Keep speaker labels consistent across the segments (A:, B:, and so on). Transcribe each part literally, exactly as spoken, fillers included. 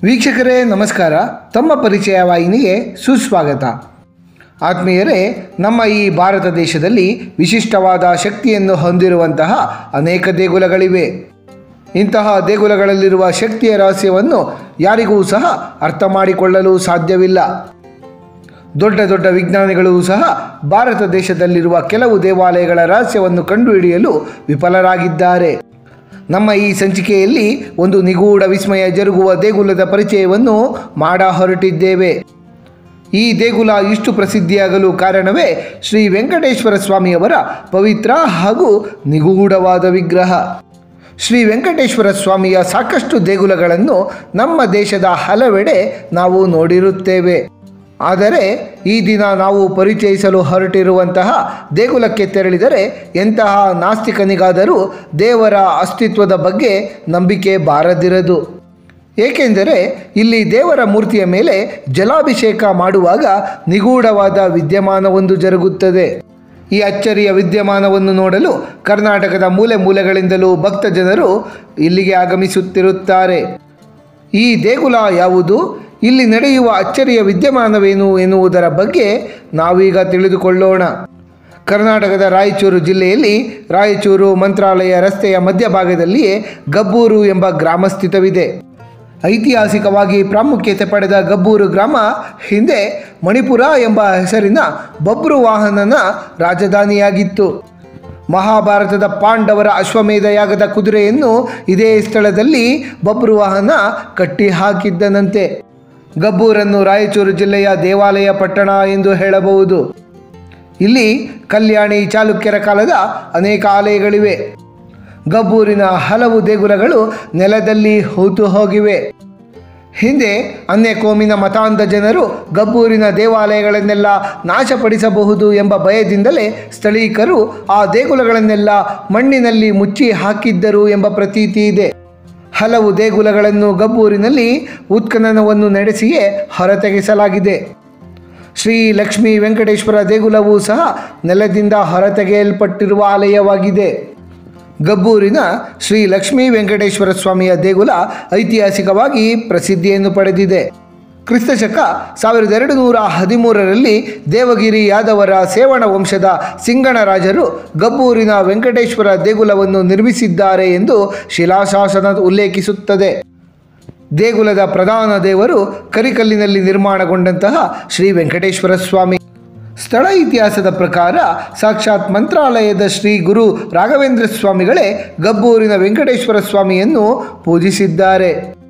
A: ವೀಕ್ಷಕರೇ ನಮಸ್ಕಾರ. ತಮ್ಮ ಪರಿಚಯ ವಾಹಿನಿಗೆ ಸುಸ್ವಾಗತ. ಆತ್ಮೀಯರೇ, ನಮ್ಮ ಈ ಭಾರತ ದೇಶದಲ್ಲಿ ವಿಶಿಷ್ಟವಾದ ಶಕ್ತಿಯನ್ನು ಹೊಂದಿರುವಂತಹ ಅನೇಕ ದೇಗುಲಗಳಿವೆ. ಇಂತಹ ದೇಗುಲಗಳಲ್ಲಿರುವ ಶಕ್ತಿಯ ರಹಸ್ಯವನ್ನು ಯಾರಿಗೂ ಸಹ ಅರ್ಥ ಮಾಡಿಕೊಳ್ಳಲು ಸಾಧ್ಯವಿಲ್ಲ. ದೊಡ್ಡ ದೊಡ್ಡ ವಿಜ್ಞಾನಿಗಳು ಸಹ ಭಾರತ ದೇಶದಲ್ಲಿರುವ ಕೆಲವು ದೇವಾಲಯಗಳ ರಹಸ್ಯವನ್ನು ಕಂಡುಹಿಡಿಯಲು ವಿಫಲರಾಗಿದ್ದಾರೆ. ನಮ್ಮ ಈ ಸಂಚಿಕೆಯಲ್ಲಿ ಒಂದು ನಿಗೂಢ ವಿಸ್ಮಯ ಜರುಗುವ ದೇಗುಲದ ಪರಿಚಯವನ್ನು ಮಾಡ ಹೊರಟಿದ್ದೇವೆ. ಈ ದೇಗುಲ ಇಷ್ಟು ಪ್ರಸಿದ್ಧಿಯಾಗಲು ಕಾರಣವೇ ಶ್ರೀ ವೆಂಕಟೇಶ್ವರ ಸ್ವಾಮಿಯವರ ಪವಿತ್ರ ಹಾಗೂ ನಿಗೂಢವಾದ ವಿಗ್ರಹ. ಶ್ರೀ ವೆಂಕಟೇಶ್ವರ ಸ್ವಾಮಿಯ ಸಾಕಷ್ಟು ದೇಗುಲಗಳನ್ನು ನಮ್ಮ ದೇಶದ ಹಲವೆಡೆ ನಾವು ನೋಡಿರುತ್ತೇವೆ. ಆದರೆ ಈ ದಿನ ನಾವು ಪರಿಚಯಿಸಲು ಹೊರಟಿರುವಂತಹ ದೇಗುಲಕ್ಕೆ ತೆರಳಿದರೆ ಎಂತಹ ನಾಸ್ತಿಕನಿಗಾದರೂ ದೇವರ ಅಸ್ತಿತ್ವದ ಬಗ್ಗೆ ನಂಬಿಕೆ ಬಾರದಿರದು. ಏಕೆಂದರೆ ಇಲ್ಲಿ ದೇವರ ಮೂರ್ತಿಯ ಮೇಲೆ ಜಲಾಭಿಷೇಕ ಮಾಡುವಾಗ ನಿಗೂಢವಾದ ವಿದ್ಯಮಾನವೊಂದು ಜರುಗುತ್ತದೆ. ಈ ಅಚ್ಚರಿಯ ವಿದ್ಯಮಾನವನ್ನು ನೋಡಲು ಕರ್ನಾಟಕದ ಮೂಲೆ ಮೂಲೆಗಳಿಂದಲೂ ಭಕ್ತ ಜನರು ಇಲ್ಲಿಗೆ ಆಗಮಿಸುತ್ತಿರುತ್ತಾರೆ. ಈ ದೇಗುಲ ಯಾವುದು, ಇಲ್ಲಿ ನಡೆಯುವ ಅಚ್ಚರಿಯ ವಿದ್ಯಮಾನವೇನು ಎನ್ನುವುದರ ಬಗ್ಗೆ ನಾವೀಗ ತಿಳಿದುಕೊಳ್ಳೋಣ. ಕರ್ನಾಟಕದ ರಾಯಚೂರು ಜಿಲ್ಲೆಯಲ್ಲಿ ರಾಯಚೂರು ಮಂತ್ರಾಲಯ ರಸ್ತೆಯ ಮಧ್ಯಭಾಗದಲ್ಲಿಯೇ ಗಬ್ಬೂರು ಎಂಬ ಗ್ರಾಮ ಸ್ಥಿತವಿದೆ. ಐತಿಹಾಸಿಕವಾಗಿ ಪ್ರಾಮುಖ್ಯತೆ ಪಡೆದ ಗಬ್ಬೂರು ಗ್ರಾಮ ಹಿಂದೆ ಮಣಿಪುರ ಎಂಬ ಹೆಸರಿನ ಬಬ್ರುವಾಹನನ ರಾಜಧಾನಿಯಾಗಿತ್ತು. ಮಹಾಭಾರತದ ಪಾಂಡವರ ಅಶ್ವಮೇಧ ಯಾಗದ ಕುದುರೆಯನ್ನು ಇದೇ ಸ್ಥಳದಲ್ಲಿ ಬಬ್ರುವಾಹನ ಕಟ್ಟಿ ಹಾಕಿದ್ದನಂತೆ. ಗಬ್ಬೂರನ್ನು ರಾಯಚೂರು ಜಿಲ್ಲೆಯ ದೇವಾಲಯ ಪಟ್ಟಣ ಎಂದು ಹೇಳಬಹುದು. ಇಲ್ಲಿ ಕಲ್ಯಾಣಿ ಚಾಲುಕ್ಯರ ಕಾಲದ ಅನೇಕ ಆಲಯಗಳಿವೆ. ಗಬ್ಬೂರಿನ ಹಲವು ದೇಗುಲಗಳು ನೆಲದಲ್ಲಿ ಹೂತು ಹೋಗಿವೆ. ಹಿಂದೆ ಅನ್ಯ ಕೋಮಿನ ಮತಾಂಧ ಜನರು ಗಬ್ಬೂರಿನ ದೇವಾಲಯಗಳನ್ನೆಲ್ಲ ನಾಶಪಡಿಸಬಹುದು ಎಂಬ ಭಯದಿಂದಲೇ ಸ್ಥಳೀಕರು ಆ ದೇಗುಲಗಳನ್ನೆಲ್ಲ ಮಣ್ಣಿನಲ್ಲಿ ಮುಚ್ಚಿ ಹಾಕಿದ್ದರು ಎಂಬ ಪ್ರತೀತಿ ಇದೆ. ಹಲವು ದೇಗುಲಗಳನ್ನು ಗಬ್ಬೂರಿನಲ್ಲಿ ಉತ್ಖನನವನ್ನು ನಡೆಸಿಯೇ ಹೊರತೆಗೆಸಲಾಗಿದೆ. ಶ್ರೀ ಲಕ್ಷ್ಮೀ ವೆಂಕಟೇಶ್ವರ ದೇಗುಲವೂ ಸಹ ನೆಲದಿಂದ ಹೊರತೆಗೆಯಲ್ಪಟ್ಟಿರುವ ಆಲಯವಾಗಿದೆ. ಗಬ್ಬೂರಿನ ಶ್ರೀ ಲಕ್ಷ್ಮೀ ವೆಂಕಟೇಶ್ವರ ಸ್ವಾಮಿಯ ದೇಗುಲ ಐತಿಹಾಸಿಕವಾಗಿ ಪ್ರಸಿದ್ಧಿಯನ್ನು ಪಡೆದಿದೆ. ಕ್ರಿಸ್ತಶಕ ಸಾವಿರದ ಎರಡು ನೂರ ಹದಿಮೂರರಲ್ಲಿ ದೇವಗಿರಿ ಯಾದವರ ಸೇವಣ ವಂಶದ ಸಿಂಗಣರಾಜರು ಗಬ್ಬೂರಿನ ವೆಂಕಟೇಶ್ವರ ದೇಗುಲವನ್ನು ನಿರ್ಮಿಸಿದ್ದಾರೆ ಎಂದು ಶಿಲಾಶಾಸನ ಉಲ್ಲೇಖಿಸುತ್ತದೆ. ದೇಗುಲದ ಪ್ರಧಾನ ದೇವರು ಕರಿಕಲ್ಲಿನಲ್ಲಿ ನಿರ್ಮಾಣಗೊಂಡಂತಹ ಶ್ರೀ ವೆಂಕಟೇಶ್ವರ ಸ್ವಾಮಿ. ಸ್ಥಳ ಇತಿಹಾಸದ ಪ್ರಕಾರ ಸಾಕ್ಷಾತ್ ಮಂತ್ರಾಲಯದ ಶ್ರೀ ಗುರು ರಾಘವೇಂದ್ರ ಸ್ವಾಮಿಗಳೇ ಗಬ್ಬೂರಿನ ವೆಂಕಟೇಶ್ವರ ಸ್ವಾಮಿಯನ್ನು ಪೂಜಿಸಿದ್ದಾರೆ.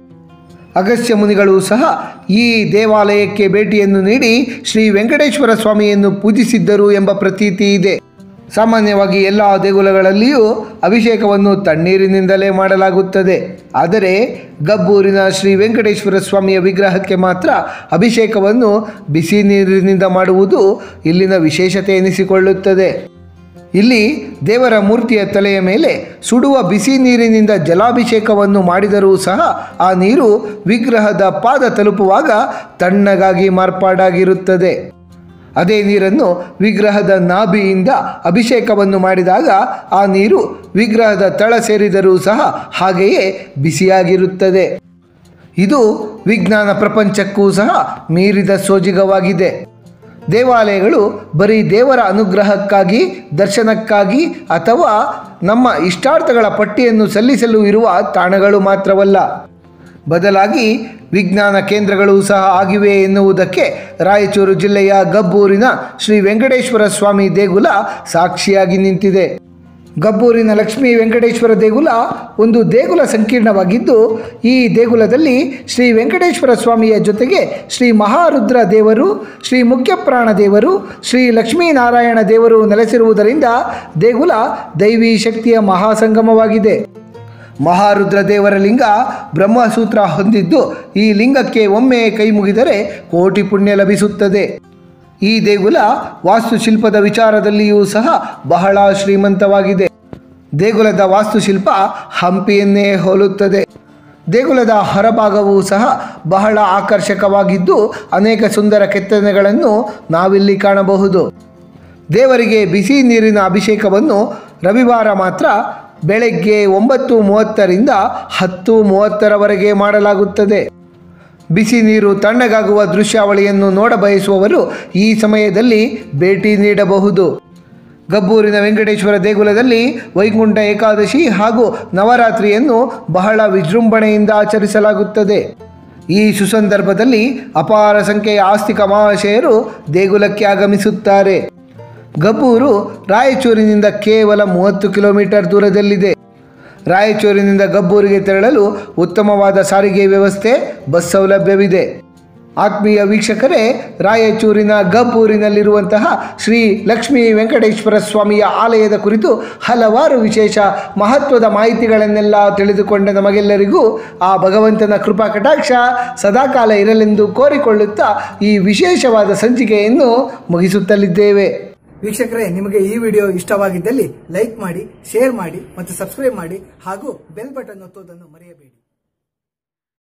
A: ಅಗಸ್ತ್ಯ ಮುನಿಗಳು ಸಹ ಈ ದೇವಾಲಯಕ್ಕೆ ಭೇಟಿಯನ್ನು ನೀಡಿ ಶ್ರೀ ವೆಂಕಟೇಶ್ವರ ಸ್ವಾಮಿಯನ್ನು ಪೂಜಿಸಿದ್ದರು ಎಂಬ ಪ್ರತೀತಿ ಇದೆ. ಸಾಮಾನ್ಯವಾಗಿ ಎಲ್ಲ ದೇಗುಲಗಳಲ್ಲಿಯೂ ಅಭಿಷೇಕವನ್ನು ತಣ್ಣೀರಿನಿಂದಲೇ ಮಾಡಲಾಗುತ್ತದೆ. ಆದರೆ ಗಬ್ಬೂರಿನ ಶ್ರೀ ವೆಂಕಟೇಶ್ವರ ಸ್ವಾಮಿಯ ವಿಗ್ರಹಕ್ಕೆ ಮಾತ್ರ ಅಭಿಷೇಕವನ್ನು ಬಿಸಿ ನೀರಿನಿಂದ ಮಾಡುವುದು ಇಲ್ಲಿನ ವಿಶೇಷತೆ ಎನಿಸಿಕೊಳ್ಳುತ್ತದೆ. ಇಲ್ಲಿ ದೇವರ ಮೂರ್ತಿಯ ತಲೆಯ ಮೇಲೆ ಸುಡುವ ಬಿಸಿ ನೀರಿನಿಂದ ಜಲಾಭಿಷೇಕವನ್ನು ಮಾಡಿದರೂ ಸಹ ಆ ನೀರು ವಿಗ್ರಹದ ಪಾದ ತಲುಪುವಾಗ ತಣ್ಣಗಾಗಿ ಮಾರ್ಪಾಡಾಗಿರುತ್ತದೆ. ಅದೇ ನೀರನ್ನು ವಿಗ್ರಹದ ನಾಭಿಯಿಂದ ಅಭಿಷೇಕವನ್ನು ಮಾಡಿದಾಗ ಆ ನೀರು ವಿಗ್ರಹದ ತಳ ಸೇರಿದರೂ ಸಹ ಹಾಗೆಯೇ ಬಿಸಿಯಾಗಿರುತ್ತದೆ. ಇದು ವಿಜ್ಞಾನ ಪ್ರಪಂಚಕ್ಕೂ ಸಹ ಮೀರಿದ ಸೋಜಿಗವಾಗಿದೆ. ದೇವಾಲಯಗಳು ಬರೀ ದೇವರ ಅನುಗ್ರಹಕ್ಕಾಗಿ, ದರ್ಶನಕ್ಕಾಗಿ ಅಥವಾ ನಮ್ಮ ಇಷ್ಟಾರ್ಥಗಳ ಪಟ್ಟಿಯನ್ನು ಸಲ್ಲಿಸಲು ಇರುವ ತಾಣಗಳು ಮಾತ್ರವಲ್ಲ, ಬದಲಾಗಿ ವಿಜ್ಞಾನ ಕೇಂದ್ರಗಳು ಸಹ ಆಗಿವೆ ಎನ್ನುವುದಕ್ಕೆ ರಾಯಚೂರು ಜಿಲ್ಲೆಯ ಗಬ್ಬೂರಿನ ಶ್ರೀ ವೆಂಕಟೇಶ್ವರ ಸ್ವಾಮಿ ದೇಗುಲ ಸಾಕ್ಷಿಯಾಗಿ ನಿಂತಿದೆ. ಗಬ್ಬೂರಿನ ಲಕ್ಷ್ಮೀ ವೆಂಕಟೇಶ್ವರ ದೇಗುಲ ಒಂದು ದೇಗುಲ ಸಂಕೀರ್ಣವಾಗಿದ್ದು, ಈ ದೇಗುಲದಲ್ಲಿ ಶ್ರೀ ವೆಂಕಟೇಶ್ವರ ಸ್ವಾಮಿಯ ಜೊತೆಗೆ ಶ್ರೀ ಮಹಾರುದ್ರ ದೇವರು, ಶ್ರೀ ಮುಖ್ಯಪ್ರಾಣ ದೇವರು, ಶ್ರೀ ಲಕ್ಷ್ಮೀನಾರಾಯಣ ದೇವರು ನೆಲೆಸಿರುವುದರಿಂದ ದೇಗುಲ ದೈವಿ ಶಕ್ತಿಯ ಮಹಾಸಂಗಮವಾಗಿದೆ. ಮಹಾರುದ್ರ ದೇವರ ಲಿಂಗ ಬ್ರಹ್ಮಸೂತ್ರ ಹೊಂದಿದ್ದು, ಈ ಲಿಂಗಕ್ಕೆ ಒಮ್ಮೆ ಕೈ ಮುಗಿದರೆ ಕೋಟಿ ಪುಣ್ಯ ಲಭಿಸುತ್ತದೆ. ಈ ದೇಗುಲ ವಾಸ್ತುಶಿಲ್ಪದ ವಿಚಾರದಲ್ಲಿಯೂ ಸಹ ಬಹಳ ಶ್ರೀಮಂತವಾಗಿದೆ. ದೇಗುಲದ ವಾಸ್ತುಶಿಲ್ಪ ಹಂಪಿಯನ್ನೇ ಹೋಲುತ್ತದೆ. ದೇಗುಲದ ಹೊರಭಾಗವೂ ಸಹ ಬಹಳ ಆಕರ್ಷಕವಾಗಿದ್ದು, ಅನೇಕ ಸುಂದರ ಕೆತ್ತನೆಗಳನ್ನು ನಾವಿಲ್ಲಿ ಕಾಣಬಹುದು. ದೇವರಿಗೆ ಬಿಸಿ ನೀರಿನ ಅಭಿಷೇಕವನ್ನು ರವಿವಾರ ಮಾತ್ರ ಬೆಳಗ್ಗೆ ಒಂಬತ್ತು ಮೂವತ್ತರಿಂದ ಹತ್ತು ಮೂವತ್ತರವರೆಗೆ ಮಾಡಲಾಗುತ್ತದೆ. ಬಿಸಿ ನೀರು ತಣ್ಣಗಾಗುವ ದೃಶ್ಯಾವಳಿಯನ್ನು ನೋಡಬಯಸುವವರು ಈ ಸಮಯದಲ್ಲಿ ಭೇಟಿ ನೀಡಬಹುದು. ಗಬ್ಬೂರಿನ ವೆಂಕಟೇಶ್ವರ ದೇಗುಲದಲ್ಲಿ ವೈಕುಂಠ ಏಕಾದಶಿ ಹಾಗೂ ನವರಾತ್ರಿಯನ್ನು ಬಹಳ ವಿಜೃಂಭಣೆಯಿಂದ ಆಚರಿಸಲಾಗುತ್ತದೆ. ಈ ಸುಸಂದರ್ಭದಲ್ಲಿ ಅಪಾರ ಸಂಖ್ಯೆಯ ಆಸ್ತಿಕ ಮಹಾಶಯರು ದೇಗುಲಕ್ಕೆ ಆಗಮಿಸುತ್ತಾರೆ. ಗಬ್ಬೂರು ರಾಯಚೂರಿನಿಂದ ಕೇವಲ ಮೂವತ್ತು ಕಿಲೋಮೀಟರ್ ದೂರದಲ್ಲಿದೆ. ರಾಯಚೂರಿನಿಂದ ಗಬ್ಬೂರಿಗೆ ತೆರಳಲು ಉತ್ತಮವಾದ ಸಾರಿಗೆ ವ್ಯವಸ್ಥೆ, ಬಸ್ ಸೌಲಭ್ಯವಿದೆ. ಆತ್ಮೀಯ ವೀಕ್ಷಕರೇ, ರಾಯಚೂರಿನ ಗಬ್ಬೂರಿನಲ್ಲಿರುವಂತಹ ಶ್ರೀ ಲಕ್ಷ್ಮೀ ವೆಂಕಟೇಶ್ವರ ಸ್ವಾಮಿಯ ಆಲಯದ ಕುರಿತು ಹಲವಾರು ವಿಶೇಷ ಮಹತ್ವದ ಮಾಹಿತಿಗಳನ್ನೆಲ್ಲ ತಿಳಿದುಕೊಂಡ ನಮಗೆಲ್ಲರಿಗೂ ಆ ಭಗವಂತನ ಕೃಪಾ ಕಟಾಕ್ಷ ಸದಾಕಾಲ ಇರಲೆಂದು ಕೋರಿಕೊಳ್ಳುತ್ತಾ ಈ ವಿಶೇಷವಾದ ಸಂಚಿಕೆಯನ್ನು ಮುಗಿಸುತ್ತಲಿದ್ದೇವೆ.
B: ವೀಕ್ಷಕರೇ, ನಿಮಗೆ ಈ ವಿಡಿಯೋ ಇಷ್ಟವಾಗಿದ್ದಲ್ಲಿ ಲೈಕ್ ಮಾಡಿ, ಶೇರ್ ಮಾಡಿ ಮತ್ತು ಸಬ್ಸ್ಕ್ರೈಬ್ ಮಾಡಿ ಹಾಗೂ ಬೆಲ್ ಬಟನ್ ಒತ್ತುವುದನ್ನು ಮರೆಯಬೇಡಿ.